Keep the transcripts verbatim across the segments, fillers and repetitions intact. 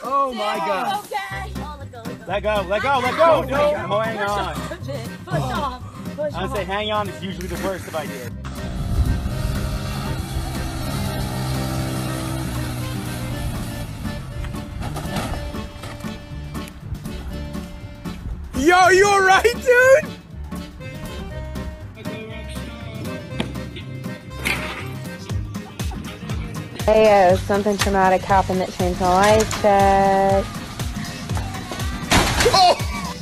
Oh my God. Okay. Let go, let go, let go. No, hang on. Push off. Push I would say hang on is usually the worst of ideas. Yo, you alright, dude? Hey, uh, something traumatic happened that changed my life. Check. Oh!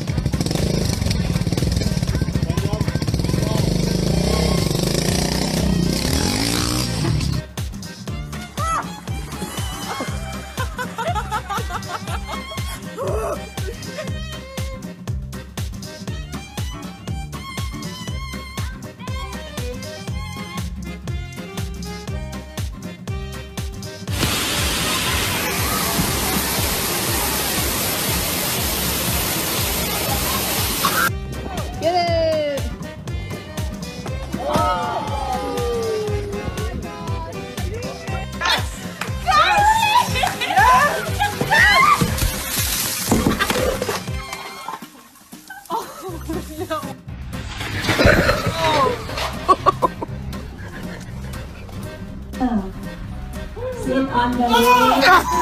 Get it! Sit on the leg.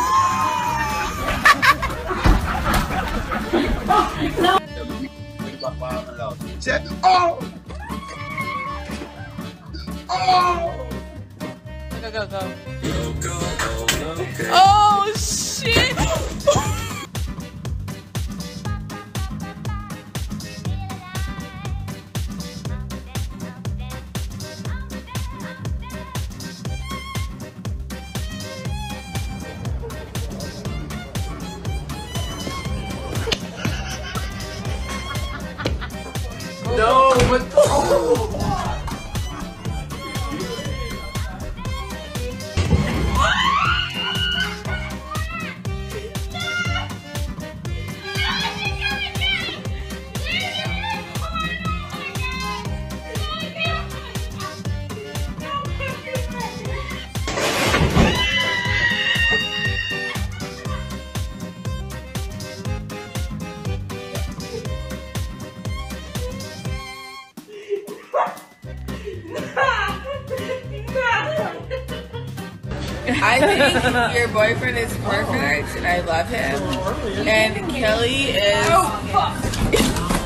Check. Oh! Oh! Go, go, go. Oh, shit! No, but oh! I think your boyfriend is perfect, and I love him. And Kelly is. Oh, fuck!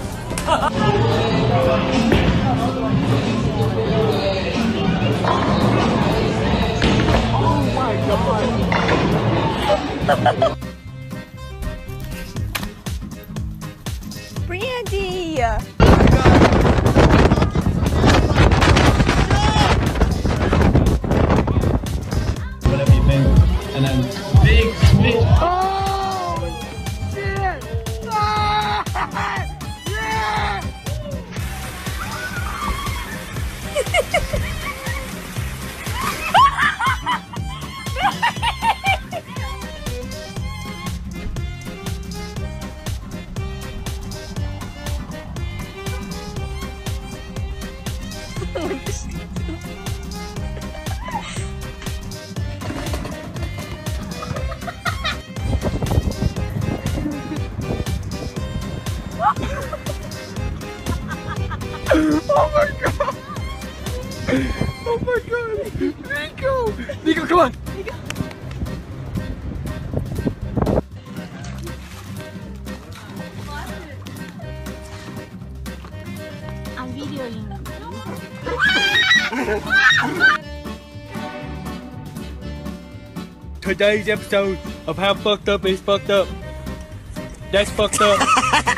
Oh my God! Brandy! Whatever you think, and then big, big. Oh shit! Ah! Yeah! Oh my God! Oh my God! Nico! Nico, come on! Nico. I'm videoing. Today's episode of How Fucked Up is Fucked Up. That's fucked up.